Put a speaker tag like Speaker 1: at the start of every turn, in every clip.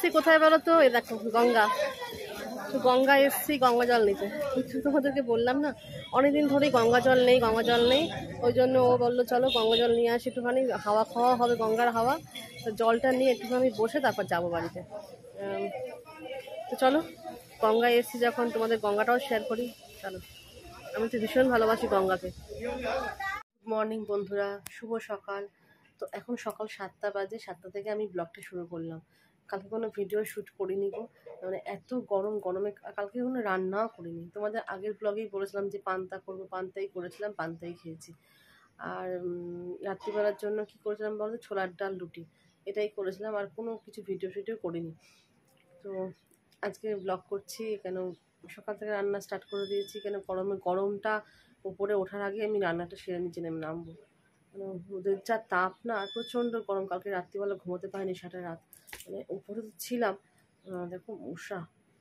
Speaker 1: এসছি কোথায় বলো তো? এই দেখো গঙ্গা, গঙ্গা এসছি গঙ্গা জল নিতে। তোমাদেরকে বললাম না অনেকদিন ধরেই গঙ্গা জল নেই, গঙ্গা জল নেই। ওই জন্য ও বললো চলো গঙ্গা জল নিয়ে আসি, একটুখানি হাওয়া খাওয়া হবে, গঙ্গার হাওয়া। তো জলটা নিয়ে একটুখানি বসে তারপর যাবো বাড়িতে। তো চলো, গঙ্গায় এসছি যখন তোমাদের গঙ্গাটাও শেয়ার করি। চলো, আমি তো ভীষণ ভালোবাসি গঙ্গাকে। গুড মর্নিং বন্ধুরা, শুভ সকাল। তো এখন সকাল 7টা বাজে, 7টা থেকে আমি ব্লগটা শুরু করলাম। কালকে কোনো ভিডিও শ্যুট করিনি গো, মানে এত গরমে কালকে কোনো রান্নাও করিনি। তোমাদের আগের ব্লগেই বলেছিলাম যে পান্তা করবো, পান্তাই করেছিলাম, পান্তাই খেয়েছি। আর রাত্রিবেলার জন্য কি করেছিলাম বলতো, ছোলার ডাল রুটি, এটাই করেছিলাম। আর কোনো কিছু ভিডিও করিনি। তো আজকে ব্লগ করছি কেন, সকাল থেকে রান্না স্টার্ট করে দিয়েছি কেন, গরমটা উপরে ওঠার আগে আমি রান্নাটা সেরে নিচে নামবো। মানে ওদের যা তাপ না, প্রচণ্ড গরম। কালকে রাত্রিবেলা ঘুমোতে পারিনি, সারা রাত মানে উপরে তো ছিলাম। দেখো মশা,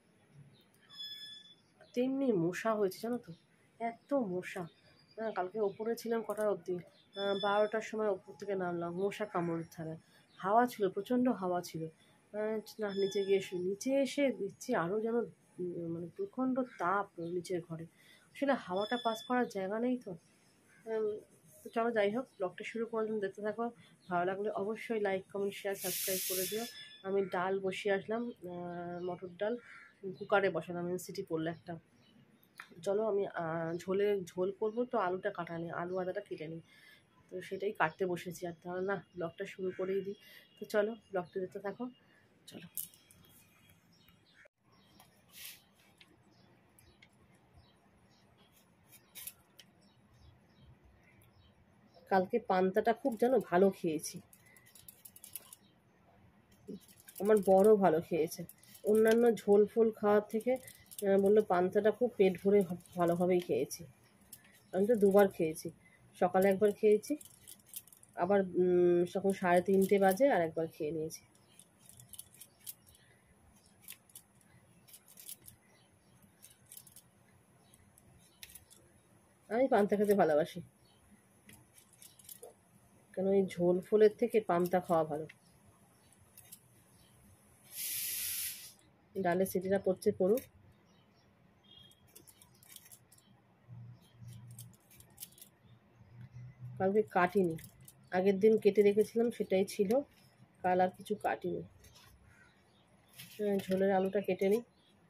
Speaker 1: তেমনি মশা হয়েছে জানো তো, এত মশা। কালকে ওপরে ছিলাম কটার অবধি, 12টার সময় ওপর থেকে নামলাম, মশা কামড়ের ধারে। হাওয়া ছিল, প্রচণ্ড হাওয়া ছিল। না, নিচে এসে দেখছি আরও যেন মানে প্রচণ্ড তাপ নিচের ঘরে। আসলে হাওয়াটা পাস করার জায়গা নেই তো। তো চলো যাই হোক, ব্লগটা শুরু করলাম, দেখতে থাকো। ভালো লাগলে অবশ্যই লাইক কমেন্ট শেয়ার সাবস্ক্রাইব করে দিও। আমি ডাল বসিয়ে আসলাম, মটর ডাল কুকারে বসালাম, সিটি পড়লো একটা। চলো আমি ঝোল করবো, তো আলুটা কাটা নেই, আলু আদাটা কেটে নিই, তো সেটাই কাটতে বসেছি। আর তাহলে না, ব্লগটা শুরু করেই দিই। তো চলো ব্লগটা দেখতে থাকো, চলো। কালকে পান্তাটা খুব যেন ভালো খেয়েছি, আমার বড় ভালো খেয়েছে। অন্যান্য ঝোল ফোল খাওয়ার থেকে বললো পান্তাটা খুব পেট ভরে ভালোভাবেই খেয়েছি। আমি তো দুবার খেয়েছি, সকালে একবার খেয়েছি, আবার তখন 3:30 বাজে আর একবার খেয়ে নিয়েছি। আমি পান্তা খেতে ভালোবাসি, কেন এই ঝোল ফোলের থেকে পান্তা খাওয়া ভালো। ডালে সিটিটা পড়ছে, পড়ুক। কালকে কাটিনি, আগের দিন কেটে রেখেছিলাম সেটাই ছিল, কাল আর কিছু কাটিনি। ঝোলের আলুটা কেটে নিই।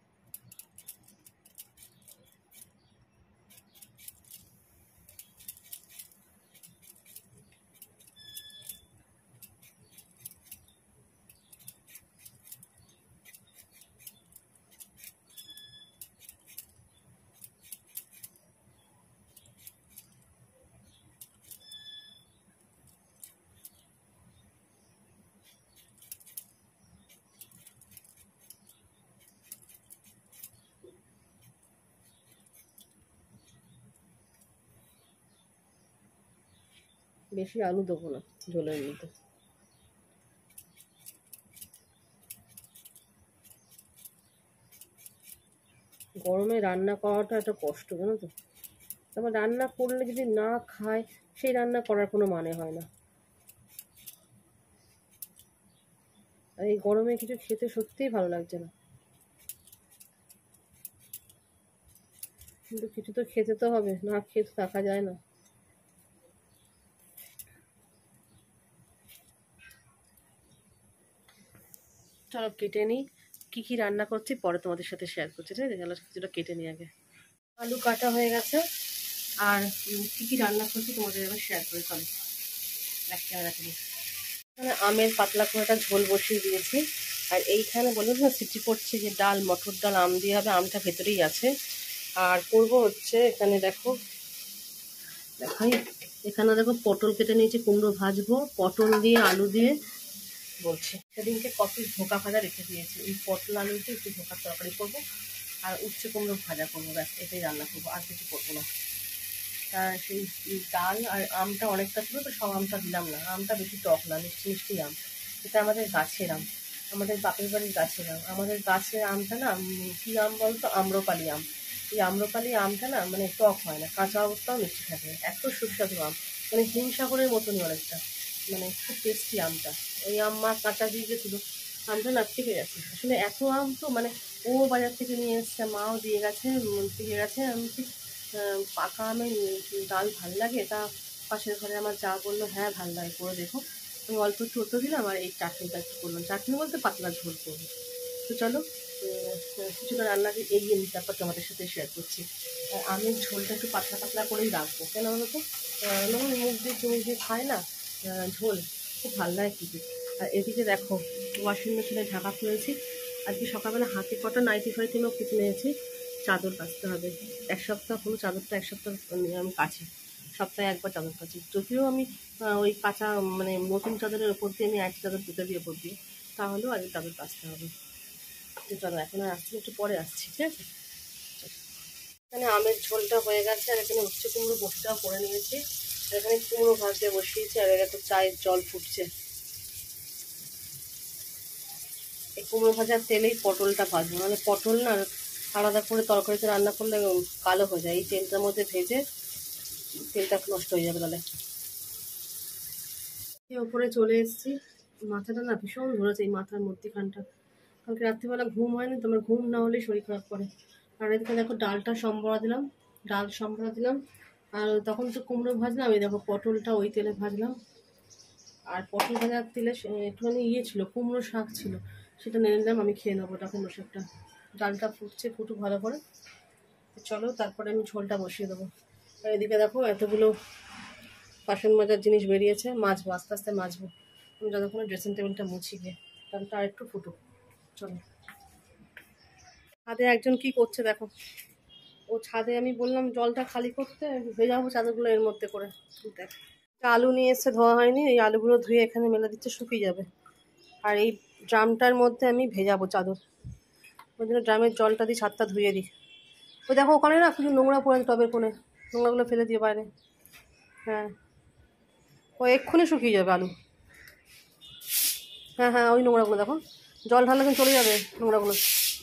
Speaker 1: বেশি আলু দেবো না ঝোলের মধ্যে, গরমে রান্না করাটা একটা কষ্ট জানো তো। তারপর রান্না করলে যদি না খায়, সেই রান্না করার কোনো মানে হয় না। আর এই গরমে কিছু খেতে সত্যিই ভালো লাগছে না, কিন্তু কিছু তো খেতে তো হবে, না খেয়ে তো থাকা যায় না। চলো কেটে নিই, কী কী রান্না করছি পরে তোমাদের সাথে শেয়ার করছি, ঠিক আছে? গেলো কিছুটা কেটে নিই আগে। আলু কাটা হয়ে গেছে, আর কী কী রান্না করছি তোমাদের এবার শেয়ার করে চলো রাখি। এখানে আমের পাতলা করে একটা ঝোল বসিয়ে দিয়েছি। আর এইখানে বললাম না সিটি পড়ছে, যে ডাল, মটর ডাল আম দিয়ে হবে, আমটা ভেতরেই আছে। আর করবো হচ্ছে এখানে দেখো, দেখাই, এখানে দেখো পটল কেটে নিয়েছি, কুমড়ো ভাজবো, পটল দিয়ে আলু দিয়ে বলছি। সেদিনকে কত ধোকা ভাজা রেখে দিয়েছি, এই পটল আলু দিয়ে একটু ধোকার তরকারি করবো, আর উচ্ছে কুমড়ো ভাজা করবো, ব্যাস এটাই রান্না করবো, আর কিছু করবো না। সেই ডাল আর আমটা অনেকটা ছিল, তো সব আমটা দিলাম না, আমটা বেশি টক না, মিষ্টি মিষ্টি আম। এটা আমাদের গাছের আম, আমাদের বাপের বাড়ির গাছের আম। আমাদের গাছের আমটা না কী আম বলতো, আম্রপালি আম। এই আম্রপালি আমটা না মানে টক হয় না, কাঁচা অবস্থাও মিষ্টি থাকে, এত সুস্বাদু আম, মানে হিমসাগরের মতনই অনেকটা, মানে খুব টেস্টি আমটা। ওই আম মা কাঁচা দিয়ে গেছিলো, আমটা না পেকে গেছে আসলে, এত আম তো মানে ও বাজার থেকে নিয়ে এসছে, মাও দিয়ে গেছে, পেকে গেছে। আমি ঠিক পাকা আমের ডাল ভাল লাগে, তা পাশের ঘরে আমার যা বললো হ্যাঁ ভাল লাগে, করে দেখো। আমি অল্প একটু ওতো দিলাম আর এই চাটনিটা একটু করলাম, চাটনি বলতে পাতলা ঝোল করবো। তো চলো কিছুটা রান্নাকে এগিয়ে নিই, তারপর তোমাদের সাথে শেয়ার করছি। আর আমের ঝোলটা একটু পাতলা পাতলা করেই রাখবো, কেন বলো তো, মুখ দিয়ে খায় না ঝোল, খুব ভালো লাগে খেতে। আর এদিকে দেখো ওয়াশিং মেশিনে ঢাকা খুলেছি, আজকে সকালবেলা হাতে কটা নাইটি ফাইটিও কেটে নিয়েছি, চাদর কাচতে হবে। এক সপ্তাহ হলো চাদরটা, এক সপ্তাহ আমি কাছি, সপ্তাহে একবার চাদর কাচি। যদিও আমি ওই কাঁচা মানে নতুন চাদরের ওপর দিয়ে আমি এক চাদর পুঁতে দিয়ে ওপর দিয়ে, তাহলেও আজকে চাদর কাচতে হবে। তো চলো এখন আর আসছি, একটু পরে আসছি, ঠিক আছে। এখানে আমের ঝোলটা হয়ে গেছে, আর এখানে উচ্ছে কুমড়ো বসিটাও করে নিয়েছি, আর এখানে কুমড়ো ভাজতে বসিয়েছি, আর এখানে চায়ের জল ফুটছে। এই কুমড়ো ভাজার তেলেই পটলটা ভাজবো, মানে পটল না আলাদা করে তরকারিতে রান্না করলে কালো হয়ে যায়, এই তেলটার মধ্যে ভেজে তেলটা নষ্ট হয়ে যাবে তাহলে। ওপরে চলে এসেছি, মাথাটা না ভীষণ ধরেছে, এই মাথার মধ্যিখানটা। কালকে রাত্রিবেলা ঘুম হয়নি, তোমার ঘুম না হলে শরীর খারাপ করে। আর এদিকে দেখো ডালটা সম্বরা দিলাম, ডাল সম্বরা দিলাম, আর তখন তো কুমড়ো ভাজলাম, এই দেখো পটলটা ওই তেলে ভাজলাম। আর পটল ভাজার তেলে একটুখানি ছিল, কুমড়ো শাক ছিল, সেটা নিয়ে নিলাম, আমি খেয়ে নেবো ওটা কুমড়ো শাকটা। ডালটা ফুটছে, ফুটুক ভালো করে, চলো তারপরে আমি ঝোলটা বসিয়ে দেবো। আর এদিকে দেখো এতগুলো বাসন মাজার জিনিস বেরিয়েছে, মাজবো, আস্তে আস্তে মাজবো আমি যতক্ষণ ড্রেসিং টেবিলটা মুছি গিয়ে, ডালটা আর একটু ফুটুক। চলো, ছাদে একজন কি করছে দেখো, ও ছাদে আমি বললাম জলটা খালি করতে, ভেজাবো চাদরগুলো এর মধ্যে করে। দেখ আলু নিয়ে এসে ধোয়া হয়নি, এই আলুগুলো ধুয়ে এখানে মেলে দিচ্ছে, শুকিয়ে যাবে। আর এই ড্রামটার মধ্যে আমি ভেজাবো চাদর, ওই জন্য ড্রামের জলটা দিয়ে ছাদটা ধুয়ে দিই। ওই দেখো ওখানে না কিছু নোংরা পড়ে টবের কোণে, নোংরাগুলো ফেলে দিয়ে বাইরে। হ্যাঁ ও এক্ষুনি শুকিয়ে যাবে আলু। হ্যাঁ হ্যাঁ ওই নোংরাগুলো দেখো, জল ঢাললে কিন্তু চলে যাবে নোংরাগুলো।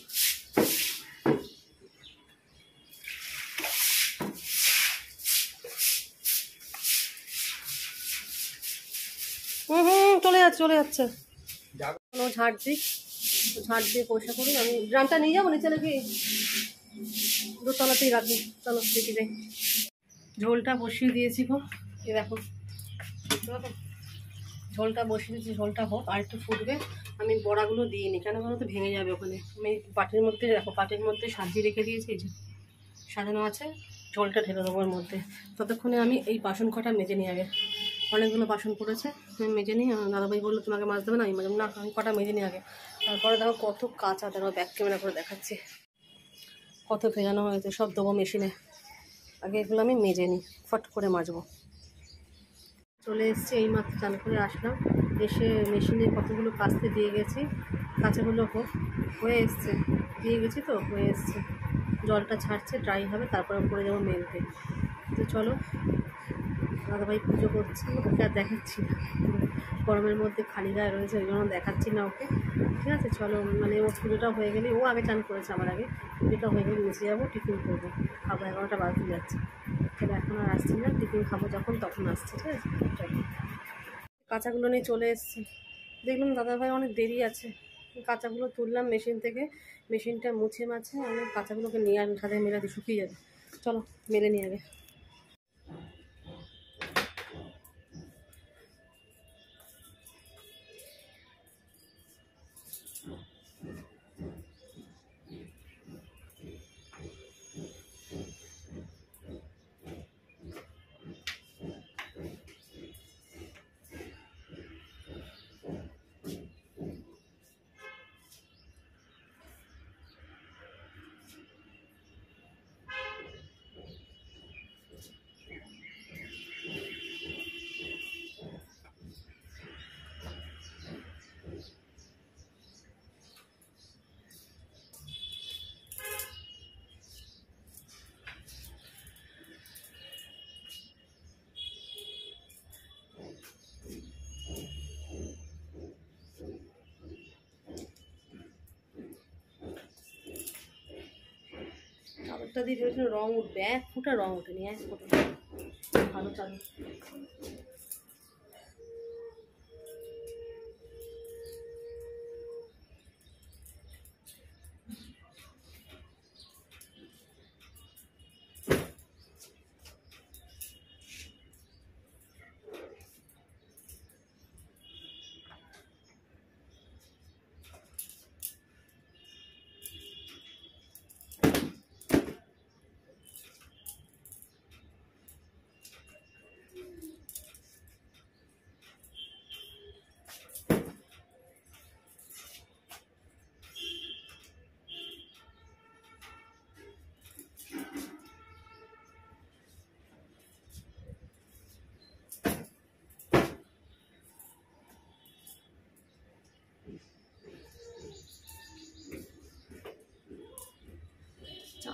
Speaker 1: চলে যাচ্ছে চলে যাচ্ছে, কোনো ঝাড় দিই, ঝাড় দিয়ে পয়সা করি। আমি ড্রামটা নিয়ে যাবো নিচে নাকি দোতলাতেই রাখি, চলো দেখি যাই। ঝোলটা বসিয়ে দিয়েছি গো, এই দেখো ঝোলটা বসিয়ে দিয়েছি, ঝোলটা হোক আর একটু ফুটবে। আমি বড়াগুলো দিইনি, কেন বলো তো ভেঙে যাবে ওখানে। আমি বাটির মধ্যে দেখো, বাটির মধ্যে সাজিয়ে রেখে দিয়েছি, যে সাজানো আছে, ঝোলটা ঢেলে দেবো ওর মধ্যে। ততক্ষণে আমি এই বাসন কটা মেজে নিই আগে, অনেকগুলো বাসন পড়েছে, আমি মেজে নিই। দাদাভাই বললো তোমাকে মাছ দেবে না, আমি না আমি কটা মেজে নিই আগে। তারপরে দেখো কত কাঁচা, দেখো ব্যাক ক্যামেরা করে দেখাচ্ছি কত ভেজানো হয়েছে, সব দেবো মেশিনে। আগে এগুলো আমি মেজে নিই, ফট করে মাজবো। চলে এসেছি, এই মাত্র চান করে আসলাম, এসে মেশিনে কতগুলো কাচতে দিয়ে গেছি, কাঁচাগুলো হয়ে এসছে, দিয়ে গেছি তো হয়ে এসছে, জলটা ছাড়ছে, ড্রাই হবে, তারপর পরে যাবো মেলতে। তো চলো, দাদাভাই পুজো করছি, ওকে আর দেখাচ্ছি না, গরমের মধ্যে খালি গায়ে রয়েছে, ওই জন্য দেখাচ্ছি না ওকে, ঠিক আছে। চলো মানে ও পুজোটা হয়ে গেলে, ও আগে চান করেছে আমার আগে, পুজোটা হয়ে গেলে নিচে যাবো, টিফিন করবো, খাবো, 11টা বাজতে যাচ্ছে। তাহলে এখন আর আসছি না, টিফিন খাবো যখন তখন আসছি, ঠিক আছে। চলো, কাঁচাগুলো নিয়ে চলে এসেছি, দেখলাম দাদাভাই অনেক দেরি আছে, কাঁচাগুলো তুললাম মেশিন থেকে, মেশিনটা মুছে মাছে আমি কাঁচাগুলোকে নিয়ে আমি ছাদে মেলে দিই, শুকিয়ে যাবে। চলো মেলে নিয়ে আগে। চাদরটা দিয়ে ভেবেছিল রঙ উঠবে, এক ফুটা রঙ ওঠেনি, এক ফুটা, ভালো চাদর।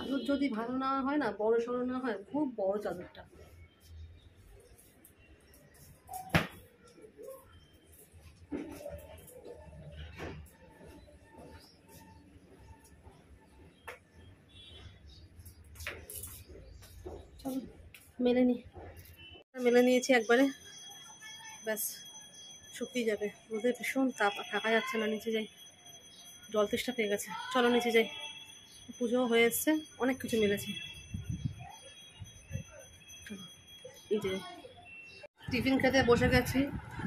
Speaker 1: চাদর যদি ভালো না হয় না, বড় সড়ো না হয়, খুব বড় চাদরটা। চলো মেলে নিয়েছি একবারে, ব্যাস শুকিয়ে যাবে। রোদে ভীষণ তাপ, থাকা যাচ্ছে না। নিচে যাই, জল তেষ্টা পেয়ে গেছে। চলো নিচে যাই, পুজো হয়ে এসছে, অনেক কিছু মিলেছে। চলো নিচে যাই। টিফিন খেতে বসে গেছি।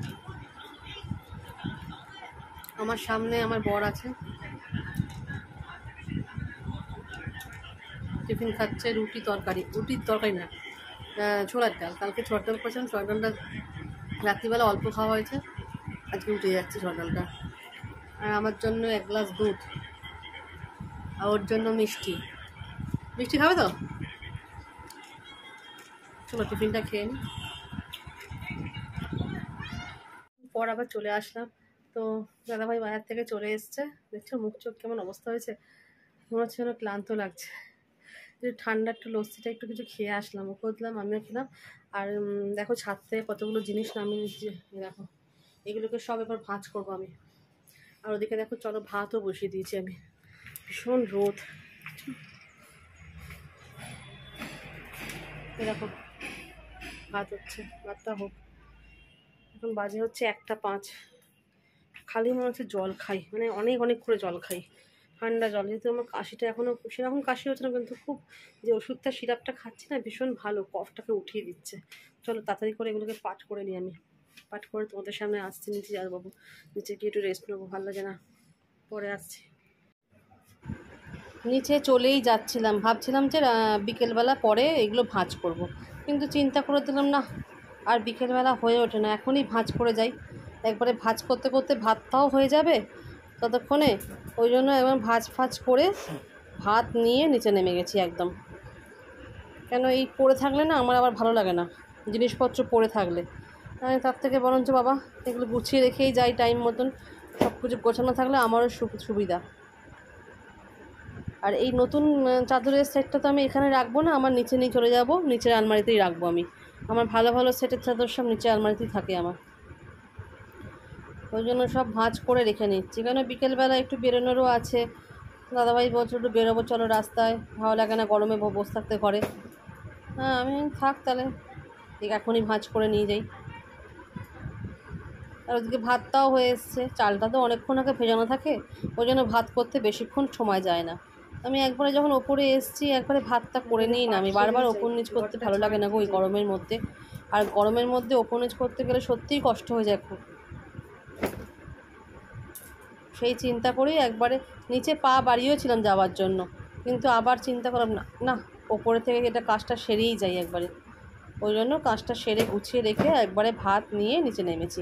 Speaker 1: আমার সামনে আমার বর আছে, টিফিন খাচ্ছে। রুটির তরকারি না, ছোলার ডাল। কালকে ছোলার ডাল করেছিলাম, ছোলার ডালটা রাত্রিবেলা অল্প খাওয়া হয়েছে, আজকে উঠে যাচ্ছে ছোলার ডালটা। আর আমার জন্য 1 গ্লাস দুধ, আর ওর জন্য মিষ্টি। মিষ্টি খাবে তো? চলো টিফিনটা খেয়ে নিই। পর আবার চলে আসলাম। তো দাদাভাই বাজার থেকে চলে এসছে। দেখছো মুখ চোখ কেমন অবস্থা হয়েছে, মনে হচ্ছে যেন ক্লান্ত লাগছে। ঠান্ডা একটু লস্যিটা একটু কিছু খেয়ে আসলাম, ওকেও দিলাম, আমিও খেলাম। আর দেখো ছাদ থেকে কতগুলো জিনিস নামিয়ে নিচ্ছি। দেখো এগুলোকে সব এবার ভাঁজ করবো আমি। আর ওদিকে দেখো চলো ভাতও বসিয়ে দিয়েছি আমি। ভীষণ রোদ, দেখো ভাত হচ্ছে, ভাতটা হোক। এখন বাজে হচ্ছে 1টা 5। খালি মনে হচ্ছে জল খাই, মানে অনেক অনেক করে জল খাই, ঠান্ডা জল। যেহেতু আমার কাশিটা এখনও সেরকম কাশি হচ্ছে না, কিন্তু খুব যে ওষুধটা সিরাপটা খাচ্ছি না, ভীষণ ভালো, কফটাকে উঠিয়ে দিচ্ছে। চলো তাড়াতাড়ি করে এগুলোকে পাঠ করে নিই আমি। পাঠ করে তোমাদের সামনে আসছি। নিচে যাবো বাবু, নিচে গিয়ে একটু রেস্ট নেবো, ভালো লাগে না। পরে আসছি। নিচে চলেই যাচ্ছিলাম, ভাবছিলাম যে বিকেলবেলা পরে এগুলো ভাঁজ করব। কিন্তু চিন্তা করে দিলাম না, আর বিকেলবেলা হয়ে ওঠে না, এখনই ভাঁজ করে যাই। একবারে ভাঁজ করতে করতে ভাতটাও হয়ে যাবে ততক্ষণে। ওই জন্য একবার ভাঁজ করে ভাত নিয়ে নিচে নেমে গেছি একদম। কেন এই পড়ে থাকলে না আমার আবার ভালো লাগে না, জিনিসপত্র পড়ে থাকলে। তার থেকে বরঞ্চ বাবা এগুলো গুছিয়ে রেখেই যাই টাইম মতন। সব কিছু গোছানো থাকলে আমারও সুবিধা। আর এই নতুন চাদরের সেটটা তো আমি এখানে রাখবো না, আমার নিচে নিয়ে চলে যাব, নিচের আলমারিতেই রাখবো আমি। আমার ভালো ভালো সেটের চাদর সব নিচের আলমারিতেই থাকে আমার। ওই জন্য সব ভাঁজ করে রেখে নিচ্ছি, কেন বিকেলবেলা একটু বেরোনোরও আছে। দাদাভাই বলছো একটু বেরোবো চলো রাস্তায়, ভালো লাগে না গরমে বসে থাকতে ঘরে। হ্যাঁ আমি থাক তাহলে, এখনই ভাঁজ করে নিয়ে যাই। আর ওদিকে ভাতটাও হয়ে এসছে, চালটা তো অনেকক্ষণ আগে ভেজানো থাকে, ওই জন্য ভাত করতে বেশিক্ষণ সময় যায় না। আমি একবারে যখন ওপরে এসছি একবারে ভাতটা করে নিই না, আমি বারবার ওপর নিচ করতে ভালো লাগে না গো ওই গরমের মধ্যে। আর গরমের মধ্যে ওপর নিচ করতে গেলে সত্যিই কষ্ট হয়ে যায় খুব। সেই চিন্তা করেই একবারে নিচে পা বাড়িয়েছিলাম যাওয়ার জন্য, কিন্তু আবার চিন্তা করলাম না না, ওপরে থেকে এটা কাজটা সেরেই যাই একবারে। ওই জন্য কাজটা সেরে গুছিয়ে রেখে একবারে ভাত নিয়ে নিচে নেমেছি।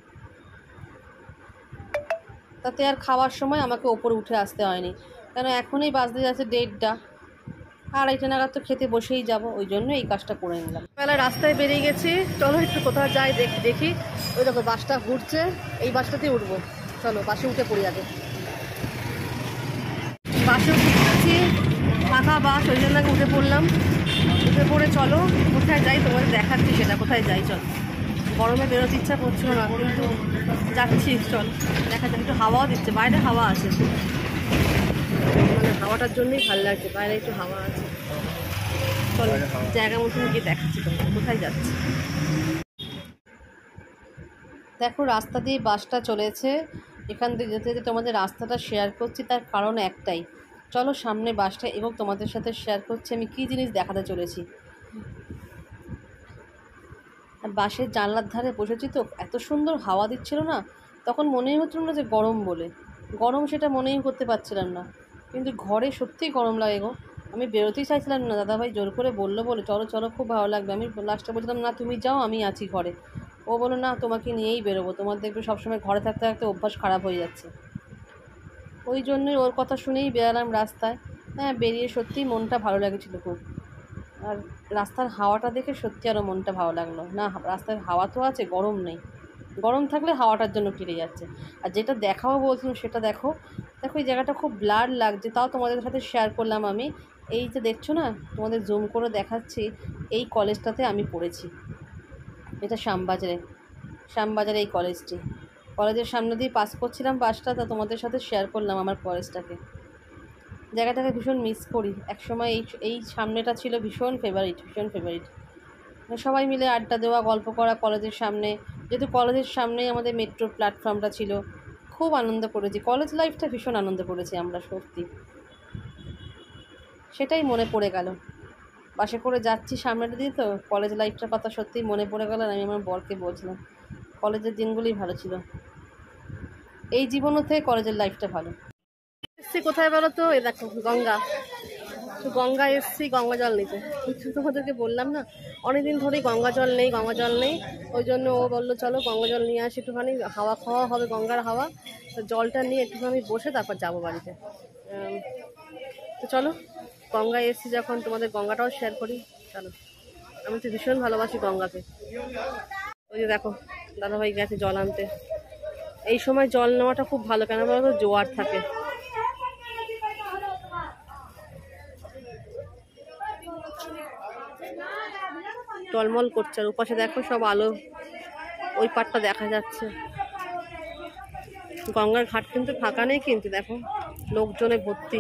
Speaker 1: তাতে আর খাওয়ার সময় আমাকে ওপরে উঠে আসতে হয়নি, কেন এখনই বাজতে যাচ্ছে 1:30, 2:30 নাগাদ তো খেতে বসেই যাব। ওই জন্য এই কাজটা করে নিলাম। বেলা রাস্তায় বেরিয়ে গেছি, চলো একটু কোথাও যাই দেখি। ওই দেখো বাসটা ঘুরছে, এই বাসটাতেই উঠবো। চলো বাসে উঠে পড়ি আগে। বাসে উঠেছি, ফাঁকা বাস, ওই জন্য আগে উঠে পড়লাম। উঠে পড়ে চলো কোথায় যাই তোমাদের দেখাচ্ছি, সেটা কোথায় যাই। চলো, গরমে বেরোতে ইচ্ছা করছিল না, কিন্তু যাচ্ছি। চল দেখা যাক, একটু হাওয়াও দিচ্ছে, বাইরে হাওয়া আছে, মানে হাওয়াটার জন্যই ভালো লাগছে, বাইরে একটু হাওয়া আছে। চলো জায়গা মতন গিয়ে দেখাচ্ছি তোমাকে কোথায় যাচ্ছি। দেখো রাস্তা দিয়ে বাসটা চলেছে, এখান থেকে যেতে যেতে তোমাদের রাস্তাটা শেয়ার করছি, তার কারণ একটাই। চলো সামনে বাসটা এবং তোমাদের সাথে শেয়ার করছি আমি কী জিনিস দেখাতে চলেছি। আর বাসের জানলার ধারে বসেছি তো, এত সুন্দর হাওয়া দিচ্ছিল না, তখন মনেই হচ্ছিল না যে গরম বলে। গরম সেটা মনেই করতে পারছিলাম না, কিন্তু ঘরে সত্যিই গরম লাগে গো। আমি বেরোতেই চাইছিলাম না, দাদাভাই জোর করে বললো বলে চলো চলো খুব ভালো লাগবে। আমি লাস্টে বলছিলাম না তুমি যাও, আমি আছি ঘরে। ও বললো না তোমাকে নিয়েই বেরোবো, তোমার দেখবে সবসময় ঘরে থাকতে থাকতে অভ্যাস খারাপ হয়ে যাচ্ছে। ওই জন্যই ওর কথা শুনেই বেরালাম রাস্তায়। হ্যাঁ বেরিয়ে সত্যিই মনটা ভালো লাগছিলো খুব। আর রাস্তার হাওয়াটা দেখে সত্যি আরও মনটা ভালো লাগলো। না রাস্তার হাওয়া তো আছে, গরম নেই। গরম থাকলে হাওয়াটার জন্য ফিরে যাচ্ছে। আর যেটা দেখাও বলছিলাম সেটা দেখো, দেখো এই জায়গাটা খুব ব্লার লাগছে, তাও তোমাদের সাথে শেয়ার করলাম আমি। এই যে দেখছো না, তোমাদের জুম করে দেখাচ্ছি, এই কলেজটাতে আমি পড়েছি। এটা শ্যামবাজারে এই কলেজটি। কলেজের সামনে দিয়ে পাস করছিলাম বাসটা, তা তোমাদের সাথে শেয়ার করলাম আমার কলেজটাকে। জায়গাটাকে ভীষণ মিস করি। একসময় এই সামনেটা ছিল ভীষণ ফেভারিট। সবাই মিলে আড্ডা দেওয়া, গল্প করা কলেজের সামনে, যেহেতু কলেজের সামনেই আমাদের মেট্রো প্ল্যাটফর্মটা ছিল। খুব আনন্দ করেছি, কলেজ লাইফটা ভীষণ আনন্দ করেছি আমরা, সত্যি। সেটাই মনে পড়ে গেল, বাসে করে যাচ্ছি সামনেটা দিয়ে, তো কলেজ লাইফটার কথা সত্যিই মনে পড়ে গেল। আমি আমার বরকে বলছিলাম কলেজের দিনগুলোই ভালো ছিল, এই জীবনও থেকে কলেজের লাইফটা ভালো। এসছি কোথায় বলো তো? এ দেখো গঙ্গা এসছি গঙ্গা জল নিতে। তোমাদেরকে বললাম না অনেকদিন ধরেই গঙ্গা জল নেই, ওই জন্য ও বললো চলো গঙ্গা জল নিয়ে আসি, একটুখানি হাওয়া খাওয়া হবে, গঙ্গার হাওয়া। তো জলটা নিয়ে একটুখানি বসে তারপর যাবো বাড়িতে। তো চলো, গঙ্গায় এসছি যখন তোমাদের গঙ্গাটাও শেয়ার করি। চলো, আমি তো ভীষণ ভালোবাসি গঙ্গাকে। ওই যে দেখো দাদাভাই গেছে জল আনতে। এই সময় জল নেওয়াটা খুব ভালো, কেন বলতো জোয়ার থাকে। টলমল করছে, আর ওপাশে দেখো সব আলো, ওই পাটটা দেখা যাচ্ছে। গঙ্গার ঘাট কিন্তু ফাঁকা নেই, কিন্তু দেখো লোকজনে ভর্তি।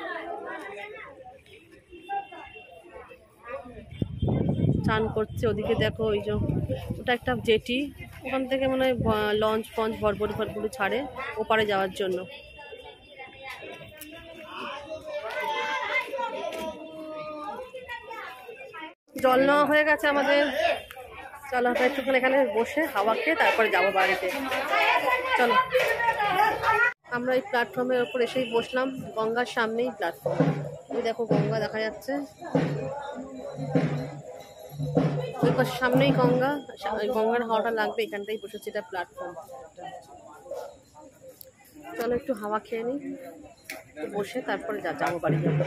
Speaker 1: চান করছে ওদিকে, দেখো ওই যে ওটা একটা জেটি, ওখান থেকে মনে হয় লঞ্চ ফঞ্চ ভরপুরি ছাড়ে ওপারে যাওয়ার জন্য। জল নেওয়া হয়ে গেছে আমাদের। চলো একটুখানি এখানে বসে হাওয়া খেয়ে তারপরে যাবো বাড়িতে। চলো, আমরা এই প্ল্যাটফর্মের ওপর এসেই বসলাম, গঙ্গার সামনেই প্ল্যাটফর্ম। ওই দেখো গঙ্গা দেখা যাচ্ছে, ওই সামনেই গঙ্গা, গঙ্গার হাওয়াটা লাগবে এখানটাই বসেছি, এটা প্ল্যাটফর্ম। চলো একটু হাওয়া খেয়ে নিই, বসে তারপরে যাবো বাড়ি যাবো।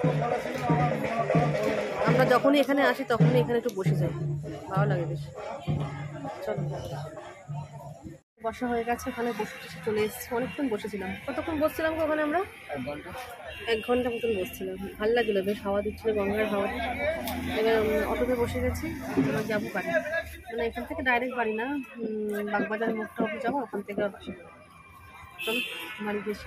Speaker 1: আমরা যখনই এখানে আসি তখনই এখানে একটু বসে যাই, ভালো লাগে বেশ। চলো, বসা হয়ে গেছে, ওখানে বসে চলে এসেছি। অনেকক্ষণ বসেছিলাম। কতক্ষণ বসছিলাম ওখানে? আমরা 1 ঘন্টা মতন বসছিলাম। ভালো লাগছিলো, বেশ হাওয়া দিচ্ছিল, গঙ্গার হাওয়া। এবার অটোতে বসে গেছি, এবার যাবো বাড়ি। মানে এখান থেকে ডাইরেক্ট বাড়ি না, বাগবাজার মোড়টা অফিস যাবো, ওখান থেকে বাসে। চলো বাড়ি গেছি।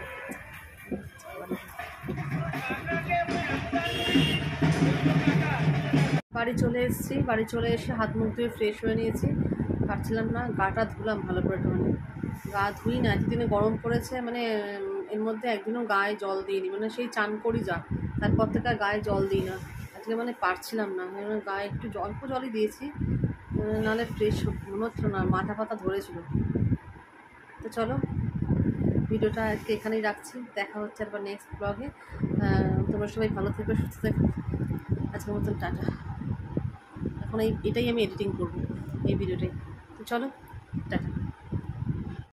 Speaker 1: বাড়ি চলে এসেছি, বাড়ি চলে এসে হাত মুখ ধুয়ে ফ্রেশ হয়ে নিয়েছি। পারছিলাম না, গাটা ধুলাম ভালো করে। গা ধুই না, এতদিনে গরম পড়েছে, মানে এর মধ্যে একদিনও গায়ে জল দিইনি, মানে সেই চান করি যা, তারপর থেকে আর গায়ে জল দিই না। আজকে মানে পারছিলাম না, গায়ে একটু অল্প জলই দিয়েছি, নাহলে ফ্রেশ মনে হচ্ছিল না, মাথা ফাথা ধরেছিল। তো চলো, ভিডিওটা আজকে এখানেই রাখছি, দেখা হচ্ছে আবার নেক্সট ব্লগে। তোমরা সবাই ভালো থেকো, সুস্থ থেকো। আজকের মতন টাটা। এখন এটাই আমি এডিটিং করবো, এই ভিডিওটাই। তো চলো, টাটা।